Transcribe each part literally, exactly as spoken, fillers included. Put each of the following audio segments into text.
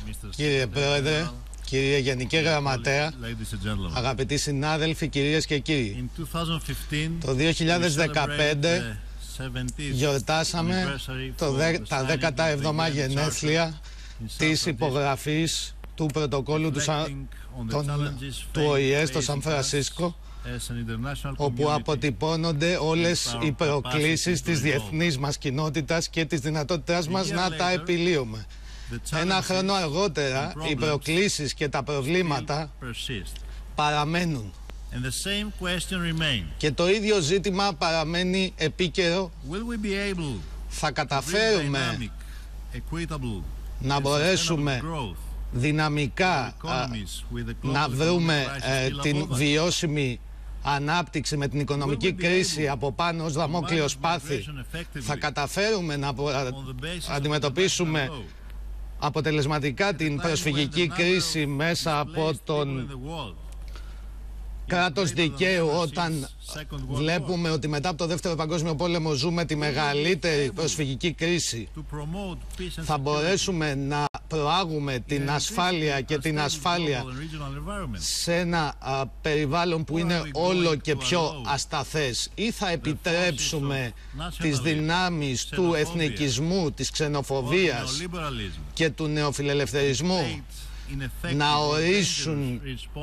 Κύριε Πρόεδρε, κύριε Γενική Γραμματέα, αγαπητοί συνάδελφοι, κυρίες και κύριοι, το δύο χιλιάδες δεκαπέντε γιορτάσαμε το δε, τα δέκατα έβδομα γενέθλια της υπογραφής του πρωτοκόλλου του, τον, του Ο Η Ε στο Σαν Φρανσίσκο, όπου αποτυπώνονται όλες οι προκλήσεις της διεθνής μας κοινότητας και της δυνατότητάς μας να τα επιλύουμε. Ένα χρόνο αργότερα οι προκλήσεις και τα προβλήματα παραμένουν. Και το ίδιο ζήτημα παραμένει επίκαιρο. Θα καταφέρουμε να μπορέσουμε δυναμικά να βρούμε ε, την βιώσιμη ανάπτυξη με την οικονομική κρίση από πάνω ως δαμόκλειο σπάθη? Θα καταφέρουμε να αντιμετωπίσουμε αποτελεσματικά την προσφυγική κρίση μέσα από τον κράτος δικαίου, όταν βλέπουμε ότι μετά από το Δεύτερο Παγκόσμιο Πόλεμο ζούμε τη μεγαλύτερη προσφυγική κρίση? Θα μπορέσουμε να προάγουμε την ασφάλεια και την ασφάλεια σε ένα α, περιβάλλον που είναι όλο και πιο ασταθές, ή θα επιτρέψουμε τις δυνάμεις του εθνικισμού, της ξενοφοβίας και του νεοφιλελευθερισμού να ορίσουν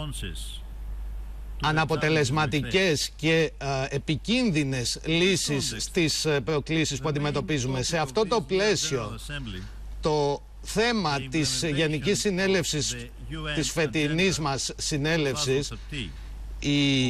αναποτελεσματικές και α, επικίνδυνες λύσεις στις προκλήσεις που αντιμετωπίζουμε? Σε αυτό το πλαίσιο, το θέμα της Γενικής Συνέλευσης, της φετινής μας συνέλευσης, η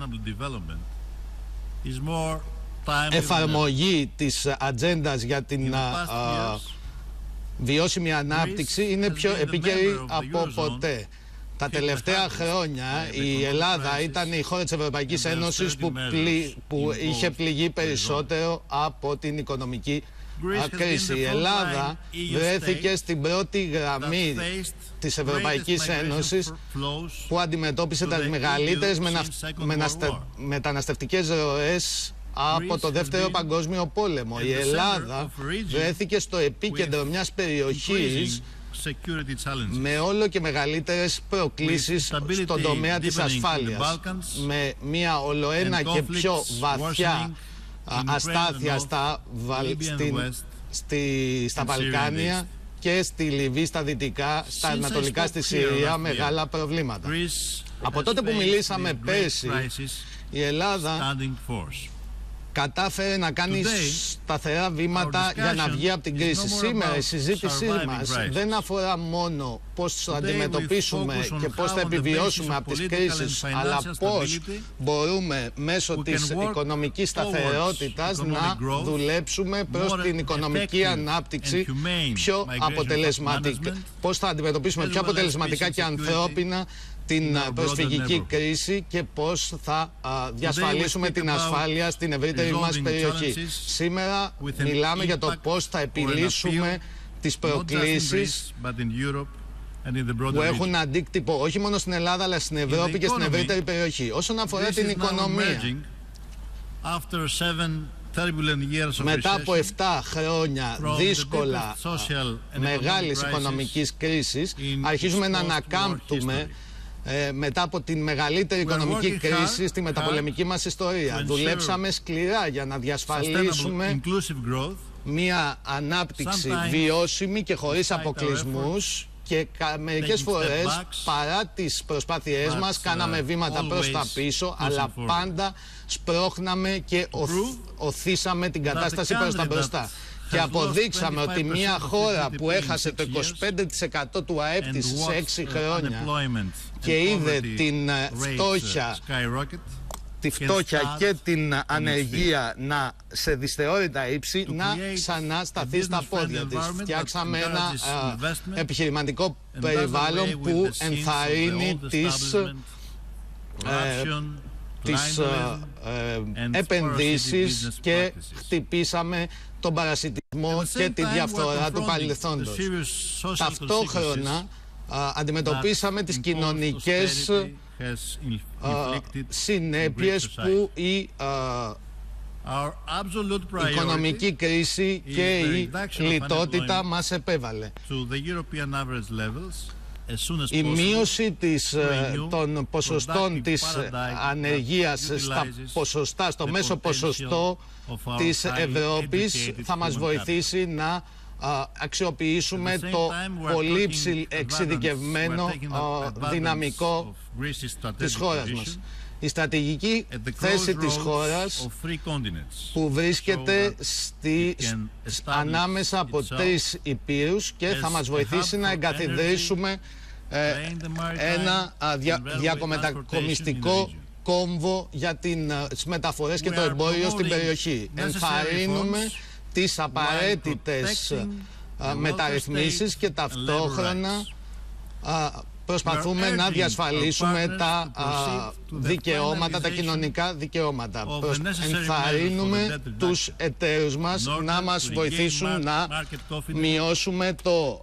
εφαρμογή της ατζέντας για την α, α, βιώσιμη ανάπτυξη είναι πιο επίκαιρη από ποτέ. Τα τελευταία χρόνια η Ελλάδα ήταν η χώρα της Ευρωπαϊκής Ένωσης που, πλη, που είχε πληγεί περισσότερο από την οικονομική κρίση. Η Ελλάδα βρέθηκε στην πρώτη γραμμή της Ευρωπαϊκής Ένωσης που αντιμετώπισε τις μεγαλύτερες μεταναστευτικές ροές από το Δεύτερο Παγκόσμιο Πόλεμο. Η Ελλάδα βρέθηκε στο επίκεντρο μιας περιοχής με όλο και μεγαλύτερες προκλήσεις στον τομέα της ασφάλειας, με μια ολοένα και πιο βαθιά αστάθεια στα, στην, στη, στα Βαλκάνια και στη Λιβύη, στα δυτικά, στα ανατολικά, στη Συρία, μεγάλα προβλήματα. Από τότε που μιλήσαμε πέρσι, η Ελλάδα κατάφερε να κάνει σταθερά βήματα για να βγει από την κρίση. Σήμερα η συζήτησή μας δεν αφορά μόνο πώς θα αντιμετωπίσουμε και πώς θα επιβιώσουμε από τις κρίσεις, αλλά πώς μπορούμε μέσω της οικονομικής σταθερότητας να δουλέψουμε προς την οικονομική ανάπτυξη πιο αποτελεσματικά. Πώς θα αντιμετωπίσουμε πιο αποτελεσματικά και ανθρώπινα την προσφυγική κρίση και πώς θα α, διασφαλίσουμε την ασφάλεια στην ευρύτερη μας περιοχή. Σήμερα μιλάμε για το πώς θα επιλύσουμε τις προκλήσεις που έχουν αντίκτυπο όχι μόνο στην Ελλάδα αλλά στην Ευρώπη και στην ευρύτερη περιοχή. Όσον αφορά την οικονομία, μετά από επτά χρόνια δύσκολα μεγάλης οικονομικής κρίσης, αρχίζουμε να ανακάμπτουμε Ε, μετά από την μεγαλύτερη οικονομική κρίση στη μεταπολεμική μας ιστορία. Δουλέψαμε σκληρά για να διασφαλίσουμε μια ανάπτυξη βιώσιμη και χωρίς αποκλεισμούς, και μερικές φορές παρά τις προσπάθειές μας κάναμε βήματα προς τα πίσω, αλλά πάντα σπρώχναμε και οθ, οθήσαμε την κατάσταση προς τα μπροστά. Και αποδείξαμε ότι μια χώρα που έχασε το είκοσι πέντε τοις εκατό του ΑΕΠ της σε έξι χρόνια και είδε την φτώχεια, τη φτώχεια και την ανεργία να σε δυσθεώρητα ύψη, να ξανά σταθεί στα πόδια της. Φτιάξαμε ένα α, επιχειρηματικό περιβάλλον που ενθαρρύνει τις ε, τις ε, ε, επενδύσεις και χτυπήσαμε τον παρασιτισμό και τη διαφθορά του παρελθόντος. Ταυτόχρονα α, αντιμετωπίσαμε τις κοινωνικές α, συνέπειες που η α, Η οικονομική κρίση και η λιτότητα μας επέβαλε. Η μείωση της, των ποσοστών της ανεργίας στα ποσοστά, στο μέσο ποσοστό της Ευρώπης θα μας βοηθήσει να αξιοποιήσουμε το πολύ εξειδικευμένο δυναμικό της χώρας μας. Η στρατηγική θέση της χώρας που βρίσκεται στη, ανάμεσα από τρεις υπήρους και θα μας βοηθήσει να εγκαθιδρύσουμε ε, ένα δια, διακομετακομιστικό κόμβο για την, τις μεταφορές και το εμπόριο στην περιοχή. Ενθαρρύνουμε τις απαραίτητες α, μεταρρυθμίσεις και ταυτόχρονα α, προσπαθούμε να διασφαλίσουμε τα α, δικαιώματα, τα κοινωνικά δικαιώματα. Ενθαρρύνουμε τους εταίρους μας να μας βοηθήσουν να μειώσουμε το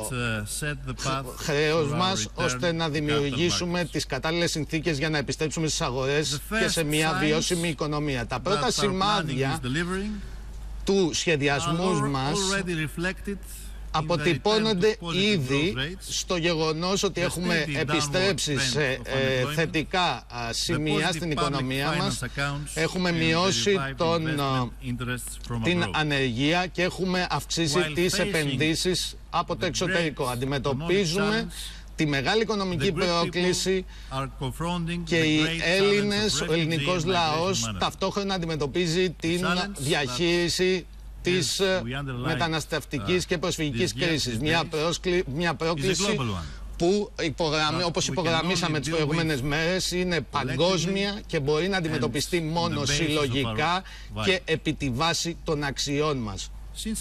χρέος μας, ώστε να δημιουργήσουμε τις κατάλληλες συνθήκες για να επιστρέψουμε στις αγορές και σε μια βιώσιμη οικονομία. Τα πρώτα σημάδια του σχεδιασμού μας αποτυπώνονται ήδη στο γεγονός ότι έχουμε επιστρέψει σε ε, θετικά α, σημεία στην οικονομία μας, έχουμε μειώσει τον, α, την ανεργία και έχουμε αυξήσει τις επενδύσεις από το εξωτερικό. Αντιμετωπίζουμε τη μεγάλη οικονομική πρόκληση και οι Έλληνες, ο ελληνικός λαός ταυτόχρονα αντιμετωπίζει την διαχείριση της μεταναστευτικής και προσφυγικής κρίσης. Μια, πρόσκλη, μια πρόκληση που, υπογραμμί, όπως υπογραμμίσαμε τις προηγούμενες μέρες, είναι παγκόσμια και μπορεί να αντιμετωπιστεί μόνο συλλογικά και επί τη βάση των αξιών μας.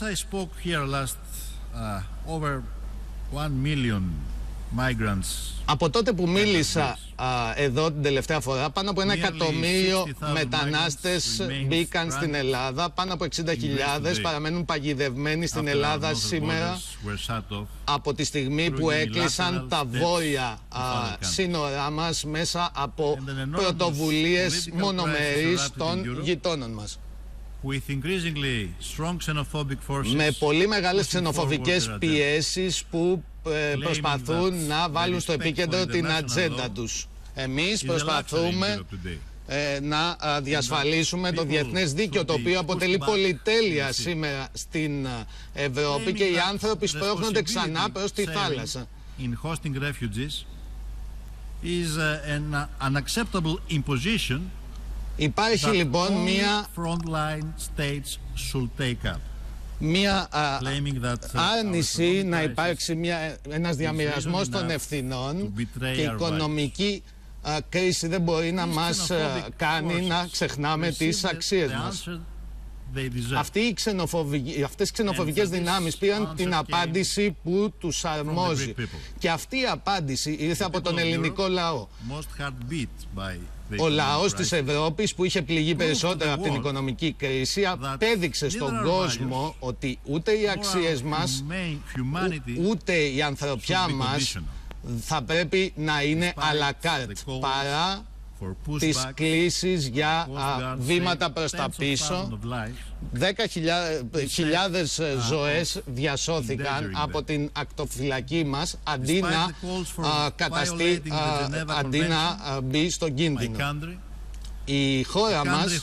Από τότε που μίλησα α, εδώ την τελευταία φορά, πάνω από ένα εκατομμύριο μετανάστες μπήκαν στην Ελλάδα, πάνω από εξήντα χιλιάδες παραμένουν παγιδευμένοι στην Ελλάδα σήμερα από τη στιγμή που έκλεισαν τα βόρεια α, σύνορά μας μέσα από πρωτοβουλίες μονομερείς των γειτόνων μας. Με πολύ μεγάλες ξενοφοβικές πιέσεις που ε, προσπαθούν να βάλουν στο επίκεντρο την ατζέντα τους. Εμείς προσπαθούμε ε, να διασφαλίσουμε το διεθνές δίκαιο, το οποίο αποτελεί πολυτέλεια σήμερα στην Ευρώπη και οι άνθρωποι σπρώχνονται ξανά προς τη θάλασσα. Υπάρχει λοιπόν μία, μία α, άρνηση να υπάρξει μια, ένας διαμοιρασμός των ευθυνών και η οικονομική α, κρίση δεν μπορεί να μας α, κάνει να ξεχνάμε τις αξίες μας. Αυτοί οι ξενοφοβικοί, αυτές οι ξενοφοβικές δυνάμεις πήραν την απάντηση που τους αρμόζει. Και αυτή η απάντηση ήρθε από τον ελληνικό λαό. Ο λαός της Ευρώπης, που είχε πληγεί περισσότερο από την οικονομική κρίση, απέδειξε στον κόσμο ότι ούτε οι αξίες μας, ούτε η ανθρωπιά μας θα πρέπει να είναι à la carte, παρά τις κλήσεις για α, βήματα προς τα πίσω. Δέκα χιλιάδες ζωές διασώθηκαν από την ακτοφυλακή μας, αντί να α, καταστεί, α, αντί να α, μπει στον κίνδυνο. Η χώρα μας,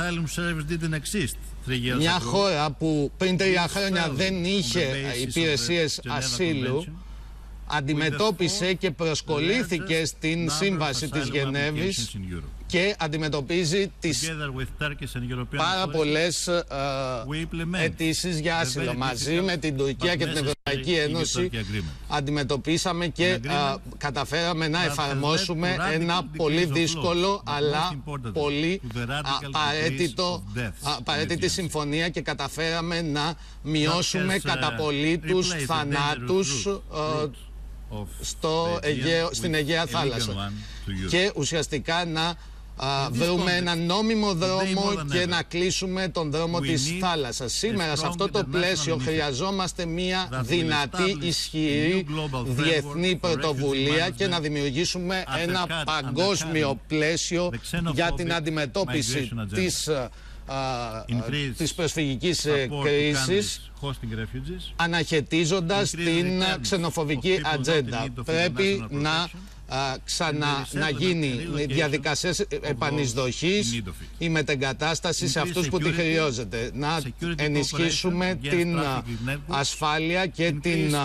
μια χώρα που πριν τρία χρόνια δεν είχε υπηρεσίες ασύλου, αντιμετώπισε και προσκολήθηκε στην Σύμβαση της Γενέβης και αντιμετωπίζει τις πάρα πολλές uh, αιτήσεις για άσυλο. Μαζί με την Τουρκία και την Ευρωπαϊκή Ένωση αντιμετωπίσαμε και uh, καταφέραμε να εφαρμόσουμε ένα πολύ δύσκολο αλλά πολύ απαραίτητο, απαραίτητη συμφωνία και καταφέραμε να μειώσουμε κατά πολύ τους θανάτους uh, στο Αιγαίο, στην Αιγαία θάλασσα και ουσιαστικά να α, βρούμε ένα νόμιμο δρόμο και να κλείσουμε τον δρόμο της θάλασσας. Σήμερα σε αυτό το πλαίσιο χρειαζόμαστε μια δυνατή, ισχυρή διεθνή πρωτοβουλία και να δημιουργήσουμε ένα παγκόσμιο πλαίσιο για την αντιμετώπιση της της προσφυγικής κρίσης, αναχαιτίζοντας την ξενοφοβική ατζέντα. Πρέπει να ξανά να γίνει διαδικασίες επανεισδοχής ή μετεγκατάσταση σε αυτούς που τη χρειάζεται. Να ενισχύσουμε την ασφάλεια και την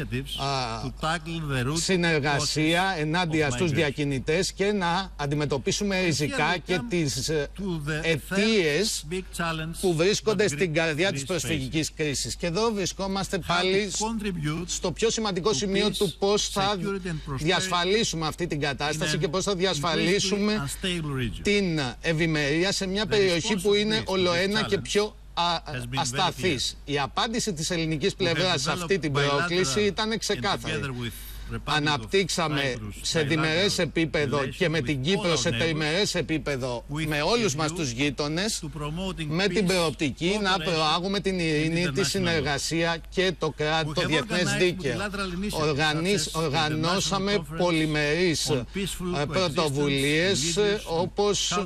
συνεργασία ενάντια στους διακινητές και να αντιμετωπίσουμε ριζικά και τις αιτίες που βρίσκονται στην καρδιά της προσφυγικής κρίσης. Και εδώ βρισκόμαστε πάλι στο πιο σημαντικό σημείο του πώς θα διασφαλίσουμε αυτή την κατάσταση και πώς θα διασφαλίσουμε την ευημερία σε μια περιοχή που είναι ολοένα και πιο ασταθής. Η απάντηση της ελληνικής πλευράς σε αυτή την πρόκληση ήταν ξεκάθαρη. Αναπτύξαμε σε διμερές επίπεδο και με την Κύπρο σε τριμερές επίπεδο με όλους μας τους γείτονες, με την προοπτική να προάγουμε την ειρήνη, τη συνεργασία και το κράτος, το διεθνές δίκαιο. Οργανίσ, οργανώσαμε πολυμερείς πρωτοβουλίες όπως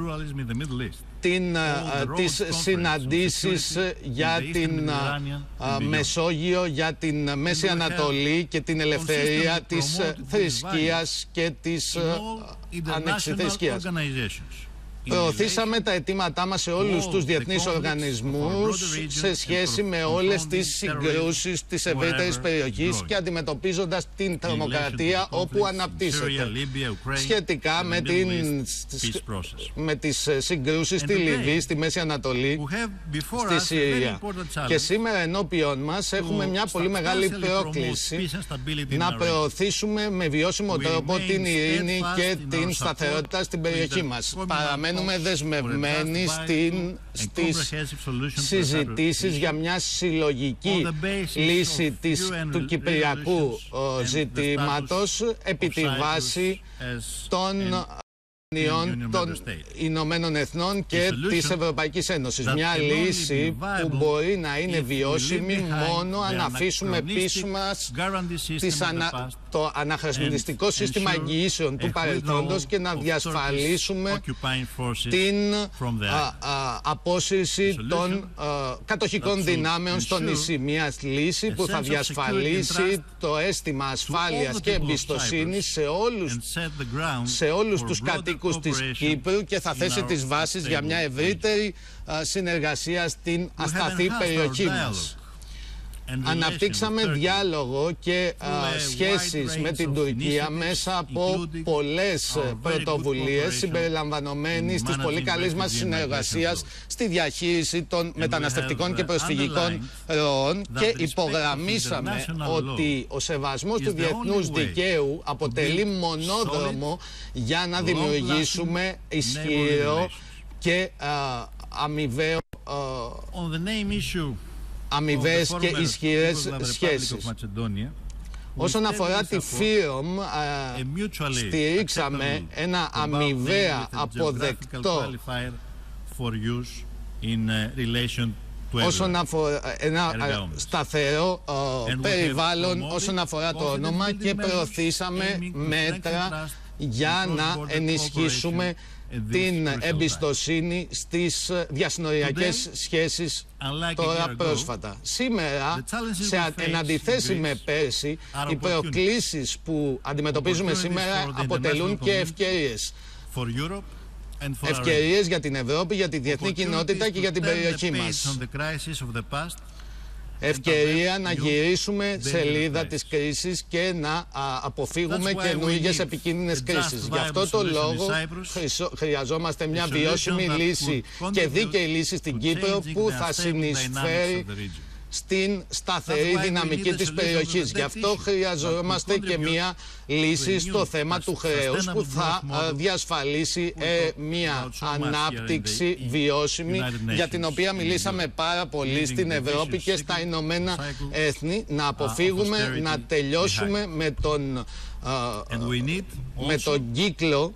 την, τις συναντήσεις για την α, Μεσόγειο, για την Μέση Ανατολή και την ελευθερία της θρησκείας και της ανεξιθρησκείας. Προωθήσαμε τα αιτήματά μας σε όλους τους διεθνείς οργανισμούς σε σχέση με όλες τις συγκρούσεις της ευρύτερης περιοχής και αντιμετωπίζοντας την τρομοκρατία όπου αναπτύσσεται. Σχετικά με, την, με τις συγκρούσεις στη Λιβύη, στη Μέση Ανατολή, στη Συρία. Και σήμερα ενώπιον μας έχουμε μια πολύ μεγάλη πρόκληση να προωθήσουμε με βιώσιμο τρόπο την ειρήνη και την σταθερότητα στην περιοχή μας. Παραμένουμε δεσμευμένοι στην, στις συζητήσεις για μια συλλογική λύση της, του κυπριακού ζητήματος επί τη βάση των των Ηνωμένων Εθνών και της Ευρωπαϊκής Ένωσης. Μια λύση που μπορεί να είναι βιώσιμη μόνο αν αφήσουμε πίσω μας τις ανα... το αναχρησιμοποιητικό σύστημα εγγυήσεων του παρελθόντος και να διασφαλίσουμε την α, α, απόσυρση των α, κατοχικών δυνάμεων στο νησί. Μια λύση που θα διασφαλίσει το αίσθημα ασφάλειας και εμπιστοσύνης σε όλους, σε όλους τους κατοίκους της Κύπρου και θα θέσει τις βάσεις για μια ευρύτερη συνεργασία στην ασταθή περιοχή μας. Αναπτύξαμε διάλογο και α, σχέσεις με την Τουρκία μέσα από πολλές πρωτοβουλίες συμπεριλαμβανομένης της πολύ καλής μας συνεργασίας στη διαχείριση των μεταναστευτικών και προσφυγικών ροών και υπογραμμίσαμε ότι ο σεβασμός του διεθνούς δικαίου αποτελεί μονόδρομο για να δημιουργήσουμε ισχυρό και α, αμοιβαίο αμοιβαίες και ισχυρές σχέσεις. Όσον αφορά τη ΦΥΡΟΜ, στηρίξαμε ένα αμοιβαία αποδεκτό όσον αφορά ένα σταθερό περιβάλλον όσον αφορά το όνομα και προωθήσαμε μέτρα για να ενισχύσουμε την εμπιστοσύνη στις διασυνοριακές σχέσεις τώρα πρόσφατα. Σήμερα, σε εν αντιθέσει με πέρσι, οι προκλήσεις που αντιμετωπίζουμε σήμερα αποτελούν και ευκαιρίες. Ευκαιρίες για την Ευρώπη, για τη διεθνή κοινότητα και για την περιοχή μας. Ευκαιρία να γυρίσουμε σελίδα της κρίσης και να αποφύγουμε καινούργιες επικίνδυνες κρίσεις. Γι' αυτό το λόγο χρειαζόμαστε μια βιώσιμη λύση και δίκαιη λύση στην Κύπρο που θα συνεισφέρει στην σταθερή δυναμική της περιοχής. Γι' αυτό χρειαζόμαστε και μια λύση στο θέμα του χρέους που θα διασφαλίσει ε, μια ανάπτυξη βιώσιμη για την οποία μιλήσαμε πάρα πολύ στην Ευρώπη και στα Ηνωμένα Έθνη, να αποφύγουμε να τελειώσουμε με τον, με τον κύκλο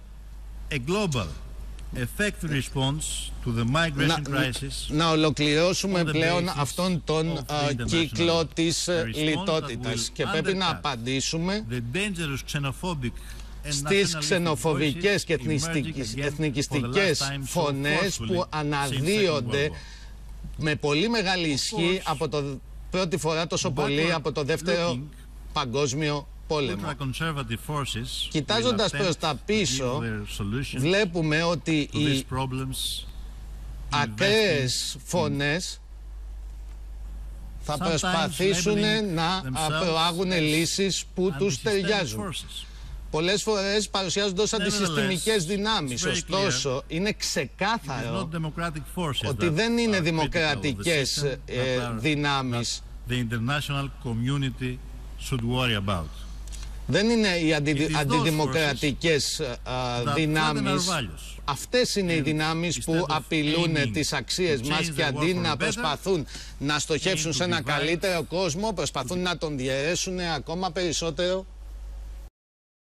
to the migration crisis, να, να ολοκληρώσουμε πλέον αυτόν τον uh, κύκλο της uh, λιτότητας και πρέπει να απαντήσουμε στις ξενοφοβικές και εθνικιστικές φωνές που αναδύονται με πολύ μεγάλη ισχύ από το πρώτη φορά τόσο πολύ από το δεύτερο παγκόσμιο πόλεμο. Κοιτάζοντας προς τα πίσω, βλέπουμε ότι οι ακραίες φωνές θα προσπαθήσουν να προάγουν λύσεις που τους ταιριάζουν. Πολλές φορές παρουσιάζονται ως αντισυστημικές δυνάμεις. Ωστόσο, είναι ξεκάθαρο ότι δεν είναι δημοκρατικές δυνάμεις. Δεν είναι οι αντι, αντιδημοκρατικές α, δυνάμεις. Αυτές είναι οι δυνάμεις που απειλούν τις αξίες μας και αντί να προσπαθούν να στοχεύσουν σε ένα καλύτερο κόσμο, προσπαθούν να τον διαιρέσουν ακόμα περισσότερο